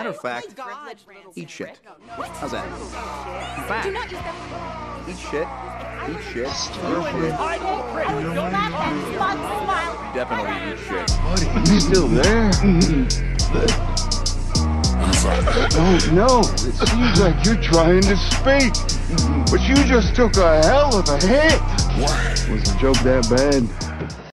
Matter of fact, eat shit. How's that? In fact, eat shit. Eat shit. Eat shit. Definitely eat shit. Buddy, you still there? No, it seems like you're trying to speak. But you just took a hell of a hit. What? Was the joke that bad?